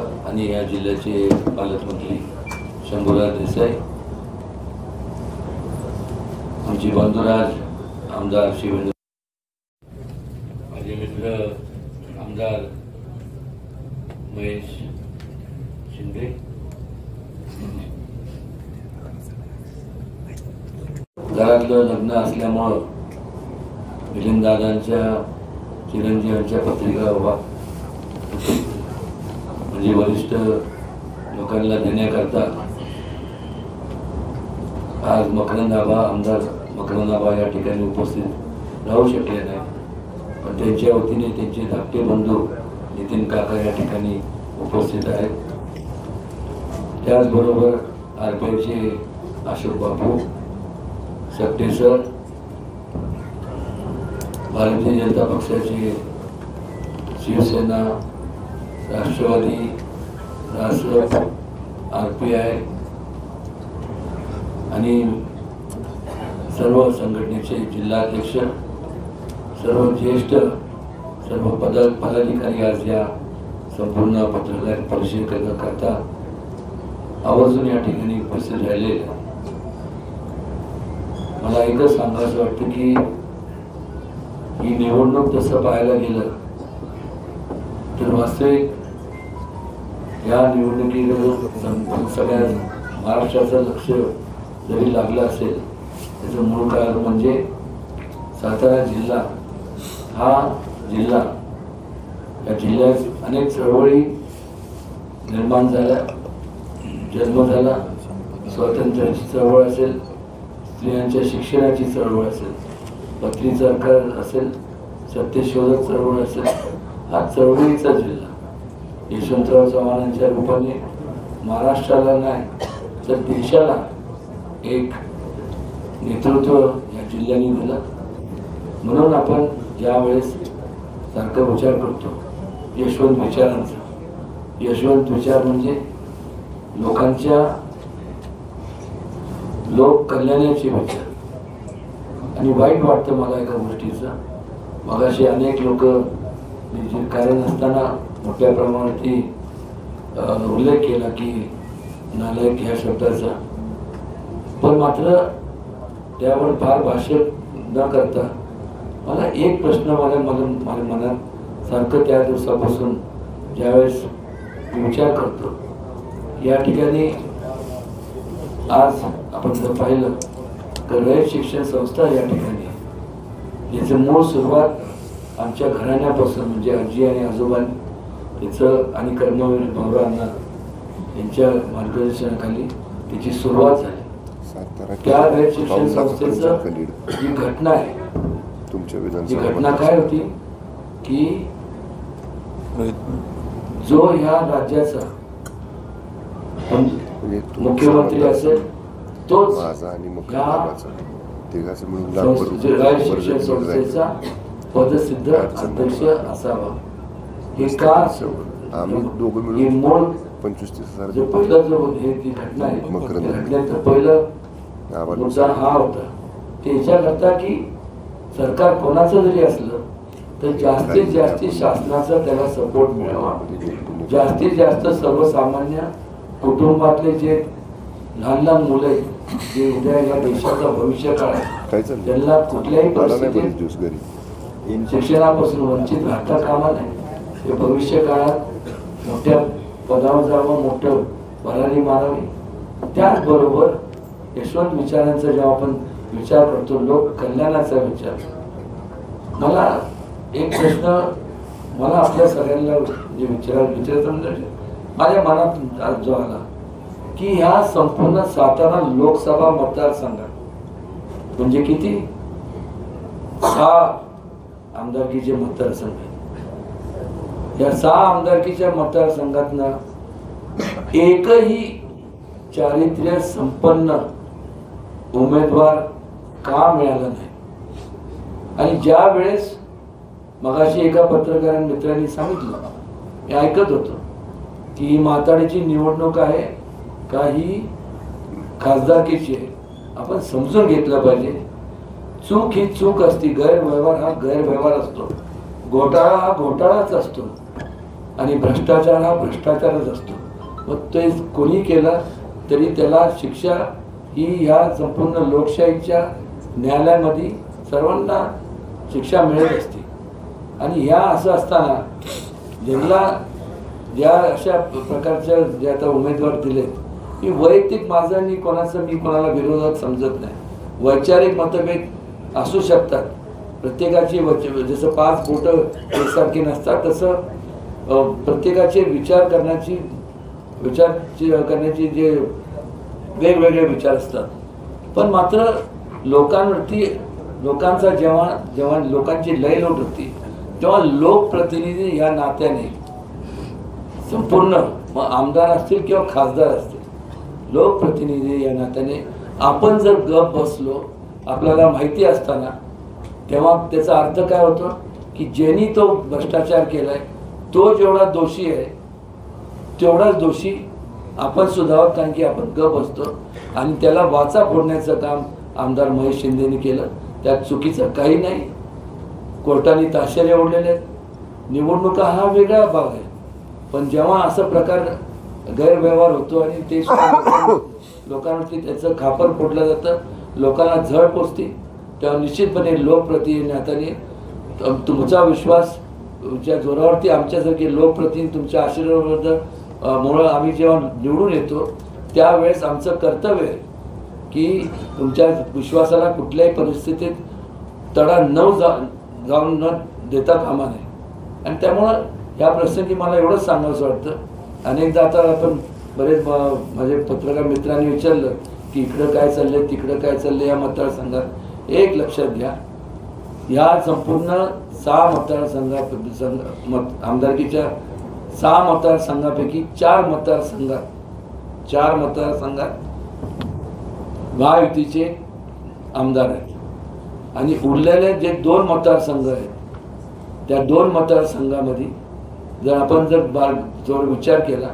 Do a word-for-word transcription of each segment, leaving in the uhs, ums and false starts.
आणि या जिल्ह्याचे पालकमंत्री शंभूराज देसाई, आमचे बंधुराज आमदार शिवेंद्र, माझे मित्र आमदार महेश शिंदे, घरातलं लग्न असल्यामुळं मिलिंददादांच्या चिरंजीवांच्या पत्रिका उभा म्हणजे वरिष्ठ लोकांना देण्याकरता आज मकरंद आबा आमदार मकरंद आबा या ठिकाणी उपस्थित राहू शकले नाही, पण त्यांच्या वतीने त्यांचे धाकटे बंधू नितीन काका या ठिकाणी उपस्थित आहेत. त्याचबरोबर आर पी आयचे अशोक बापू सकटे सर, भारतीय जनता पक्षाचे Shivsena, Rashtrawadi, Rasap, R P I आणि सर्व संघटनेचे जिल्हाध्यक्ष, सर्व ज्येष्ठ सर्व पद पदाधिकारी आज या संपूर्ण पत्रकार परिषद करता आवर्जून या ठिकाणी उपस्थित राहिले. मला एकच सांगायचं वाटतं की ही निवडणूक तसं पाहायला गेलं तर वास्तविक या निवडणुकीकडे सगळ्या महाराष्ट्राचं लक्ष जरी लागलं असेल, त्याचं मूळ कारण म्हणजे सातारा जिल्हा हा जिल्हा, या जिल्ह्यात अनेक चळवळी निर्माण झाल्या, जन्म झाला. स्वातंत्र्याची चळवळ असेल, स्त्रियांच्या शिक्षणाची चळवळ असेल, पत्री सरकार असेल, सत्यशोधक चळवळ असेल, हा चळवळीचा जिल्हा यशवंतराव चव्हाणांच्या रूपाने महाराष्ट्राला नाही तर देशाला एक नेतृत्व या जिल्ह्याने दिलं. म्हणून आपण ज्यावेळेस सारखं विचार करतो यशवंत विचारांचा, यशवंत विचार म्हणजे लोकांच्या लोक कल्याणाचे विचार. आणि वाईट वाटतं मला एका गोष्टीचं, मगाशी अनेक लोक कारण असताना मोठ्या प्रमाणात उल्लेख केला की नालायक ह्या शब्दाचा, पण मात्र त्यावर फार भाष्य न करता मला एक प्रश्न माझ्या मला माझ्या मनात सारखं त्या दिवसापासून ज्यावेळेस विचार करतो, या ठिकाणी आज आपण जर पाहिलं तर रयत शिक्षण संस्था या ठिकाणी याचं मूळ सुरुवात आमच्या घराण्यापासून म्हणजे आजी आणि आजोबांनी याचं आणि कर्मवीर भाऊरावांना यांच्या मार्गदर्शनाखाली त्याची सुरुवात झाली. त्या रयत शिक्षण संस्थेचं जी घटना आहे, जी घटना काय होती की जो ह्या राज्याचा मुख्यमंत्री असेल तोच शिक्षण संस्थेचा पदसिद्ध अध्यक्ष असावा. हे का मूळ जो पहिला जो हे ती घटना आहे, घटनेचं पहिलं मुद्दा हा होता त्याच्याकरता की सरकार कोणाचं जरी असलं तर जास्तीत जास्ती शासनाचा त्याला सपोर्ट मिळावा, जास्तीत जास्त सर्वसामान्य कुटुंबातले जे लहान लहान मुलं आहेत जे उद्या या देशाचा भविष्य काळ आहे त्यांना कुठल्याही परिस्थितीत शिक्षणापासून वंचित राहता कामा नये. हे भविष्य काळात मोठ्या पदावर जावं, मोठं भरारी मारावी. त्याचबरोबर यशवंत विचारांचा जेव्हा आपण विचार करतो, लोक कल्याणाचा विचार, मला एक प्रश्न मला आपल्या सगळ्यांना जे विचार विचारायचं माझ्या मनात जो आला की ह्या संपूर्ण सातारा लोकसभा मतदारसंघात म्हणजे किती सहा आमदारकीचे मतदारसंघ, या सहा आमदारकीच्या मतदारसंघातनं एकही चारित्र्य संपन्न उमेदवार का मिळाला नाही. आणि ज्या वेळेस मगाशी एका पत्रकार मित्रांनी सांगितलं, मी ऐकत होतो की ही माताडीची निवडणूक आहे का ही खासदारकीची आहे, आपण समजून घेतलं पाहिजे. चूक ही चूक असती, गैरव्यवहार हा गैरव्यवहार असतो, घोटाळा हा घोटाळाच असतो. आणि भ्रष्टाचार हा भ्रष्टाचारच असतो. मग ते कोणी केलं तरी त्याला शिक्षा ही ह्या संपूर्ण लोकशाहीच्या न्यायालयामध्ये सर्वांना शिक्षा मिळत असते. आणि ह्या असं असताना ज्यांना ज्या अशा प्रकारच्या जे आता उमेदवार दिलेत की वैयक्तिक माझं आणि कोणाचं मी कोणाला विरोधात समजत नाही. वैचारिक मतभेद असू शकतात प्रत्येकाची, जसं पाच बोटं एकसारखी नसतात तसं प्रत्येकाचे विचार करण्याची विचार करण्याची जे वेगवेगळे विचार असतात. पण मात्र लोकांवरती लोकांचा जेव्हा जेव्हा लोकांची लयलूट होती तेव्हा लोकप्रतिनिधी ह्या नात्याने संपूर्ण मग आमदार असतील किंवा खासदार असतील लोकप्रतिनिधी या नात्याने आपण जर गप बसलो आपल्याला माहिती असताना तेव्हा त्याचा अर्थ काय होतो की ज्यांनी तो भ्रष्टाचार केलाय तो जेवढा दोषी आहे तेवढाच दोषी आपण सुद्धा, कारण की आपण गप बसतो आणि त्याला वाचा फोडण्याचं काम आमदार महेश शिंदेने केलं. त्यात चुकीचं काही नाही. कोर्टाने ताशेरे ओढलेले आहेत. निवडणुका हा वेगळा भाग आहे. पण जेव्हा असं प्रकार गैरव्यवहार होतो आणि ते लोकांवरती त्याचं खापर फोडलं जातं, लोकांना झळ पोचते, तेव्हा निश्चितपणे लोकप्रतिनिधी नात्याने तुमचा विश्वास ज्या जोरावरती आमच्यासारखे लोकप्रतिनिधी तुमच्या आशीर्वादाबद्दल मुळे आम्ही जेव्हा निवडून येतो त्यावेळेस आमचं कर्तव्य आहे की तुमच्या विश्वासाला कुठल्याही परिस्थितीत तडा न जा जाऊन न देता कामा नये. आणि त्यामुळं या प्रसंगी मला एवढंच सांगायचं वाटतं. अनेकदा आता आपण बरेच माझे पत्रकार मित्रांनी विचारलं की इकडं काय चाललंय तिकडं काय चाललंय या मतदारसंघात. एक लक्षात घ्या, या संपूर्ण सहा मतदारसंघा संघ मत आमदारकीच्या सहा मतदारसंघापैकी चार मतदारसंघात चार मतदारसंघात महायुतीचे आमदार आहेत आणि उरलेले जे दोन मतदारसंघ आहेत त्या दोन मतदारसंघामध्ये जर आपण जर बार जोर विचार केला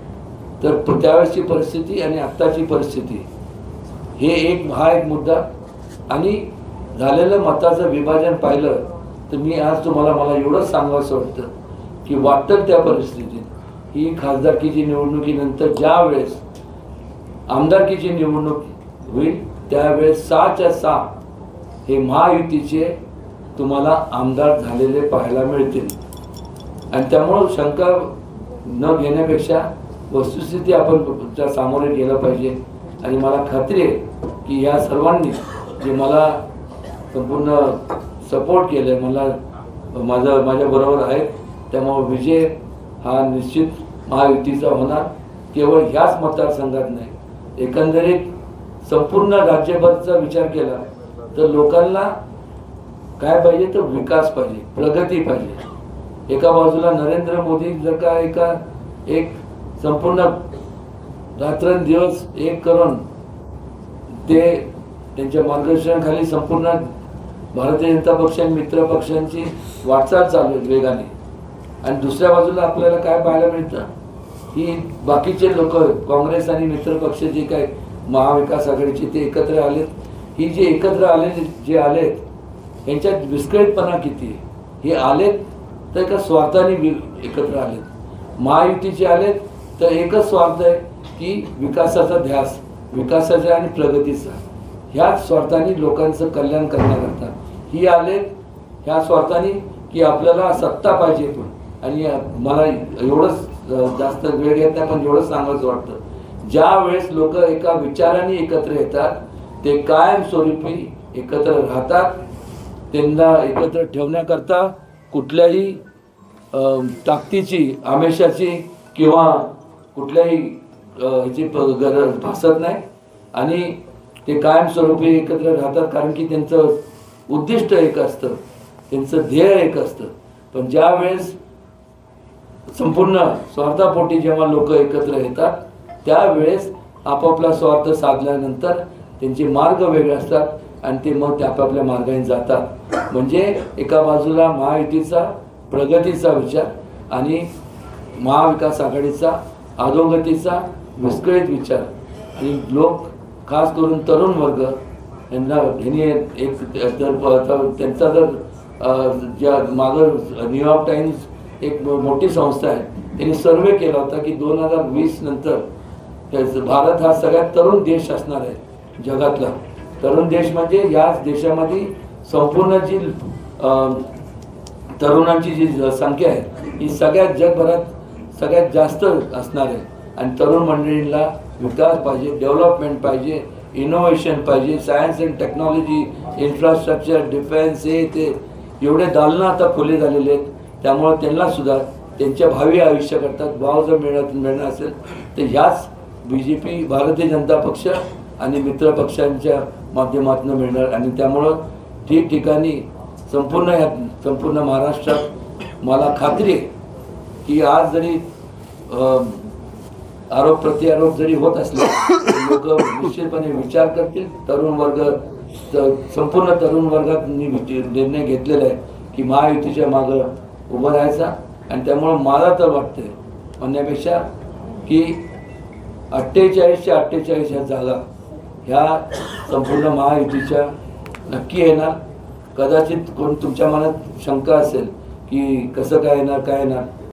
तर त्यावेळेसची परिस्थिती आणि आत्ताची परिस्थिती हे एक हा एक मुद्दा. आणि झालेलं मताचं विभाजन पाहिलं तर मी आज तुम्हाला मला एवढंच सांगावंसं वाटतं की वाटतं त्या परिस्थितीत ही खासदारकीची निवडणुकीनंतर ज्या वेळेस आमदारकीची निवडणूक होईल त्यावेळेस सहाच्या सहा हे महायुतीचे तुम्हाला आमदार झालेले पाहायला मिळतील. आणि त्यामुळं शंका न घेण्यापेक्षा वस्तुस्थिती आपण त्या सामोरे गेलं पाहिजे. आणि मला खात्री आहे की या सर्वांनी जे मला संपूर्ण सपोर्ट केलं मला माझा माझ्याबरोबर आहेत त्यामुळे विजय हा निश्चित महायुतीचा होणार. केवळ ह्याच मतदारसंघात नाही, एकंदरीत संपूर्ण राज्यभरचा विचार केला तर लोकांना काय पाहिजे तर विकास पाहिजे, प्रगती पाहिजे. एका बाजूला नरेंद्र मोदी जर का एका एक संपूर्ण रात्रंदिवस एक करून ते त्यांच्या मार्गदर्शनाखाली संपूर्ण भारतीय जनता पक्ष आणि मित्र पक्षांची वाटचाल चालू आहे वेगाने. आणि दुसऱ्या बाजूला आपल्याला काय पाहायला मिळतं की बाकीचे लोक काँग्रेस आणि मित्र पक्ष जे काय महाविकास आघाडीचे ते एकत्र आलेत. ही जे एकत्र आले जे आलेत यांच्यात विस्कळीतपणा किती आहे. हे आलेत तर एका स्वार्थाने एकत्र आलेत. महायुतीचे आलेत तर एकच स्वार्थ आहे की विकासाचा ध्यास, विकासाचा आणि प्रगतीचा. ह्याच स्वार्थाने लोकांचं कल्याण करण्याकरता ही आलेत. ह्या स्वार्थाने की आपल्याला सत्ता पाहिजे. पण आणि मला एवढंच जास्त वेळ घेत नाही पण एवढंच सांगायचं वाटतं ज्या वेळेस लोक एका विचाराने एकत्र येतात ते कायमस्वरूपी एकत्र राहतात. त्यांना एकत्र ठेवण्याकरता कुठल्याही ताकदीची, आमिषाची किंवा कुठल्याही ह्याची गरज भासत नाही. आणि ते कायमस्वरूपी एकत्र राहतात कारण की त्यांचं उद्दिष्ट एक असतं, त्यांचं ध्येय एक असतं. पण ज्या वेळेस संपूर्ण स्वार्थापोटी जेव्हा लोक एकत्र येतात त्यावेळेस आपापला स्वार्थ साधल्यानंतर त्यांचे मार्ग वेगळे असतात आणि ते मग त्या आपापल्या मार्गाने जातात. म्हणजे एका बाजूला महायुतीचा प्रगतीचा विचार आणि महाविकास आघाडीचा अधोगतीचा विस्कळीत विचार. आणि लोक खास करून तरुण वर्ग यांना ह्यांनी एक जर त्यांचा जर ज्या मागं न्यूयॉर्क टाइम्स एक मोठी संस्था आहे त्यांनी सर्वे केला होता की दोन हजार वीस नंतर भारत हा सगळ्यात तरुण देश असणार आहे जगातला. तरुण देश म्हणजे याच देशामध्ये संपूर्ण जी तरुणांची जी संख्या आहे ही सगळ्यात जगभरात सगळ्यात जास्त असणार आहे. आणि तरुण मंडळींना विकास पाहिजे, डेव्हलपमेंट पाहिजे, इनोव्हेशन पाहिजे, science and technology, infrastructure, defence, हे ते एवढे दालनं आता खुले झालेले आहेत. त्यामुळे त्यांना सुद्धा त्यांच्या भावी आयुष्याकरता वाव जर मिळत मिळणार असेल तर ह्याच B J P, Bharatiya Janata पक्ष आणि मित्र पक्षांच्या माध्यमातून मिळणार. आणि त्यामुळं ठिकठिकाणी संपूर्ण ह्या संपूर्ण महाराष्ट्रात मला खात्री आहे की आज जरी आरोप प्रत्यारोप जरी होत असले लोक निश्चितपणे विचार करतील. तरुण वर्ग, संपूर्ण तरुण वर्गाने निर्णय घेतलेला आहे की महायुतीच्या मागं उभं राहायचा. आणि त्यामुळं मला तर वाटतंय म्हणण्यापेक्षा की अठ्ठेचाळीसच्या अठ्ठेचाळीस ह्या जागा ह्या संपूर्ण महायुतीच्या नक्की येणार. कदाचित कोण तुमच्या मनात शंका असेल की कसं काय येणार काय येणार,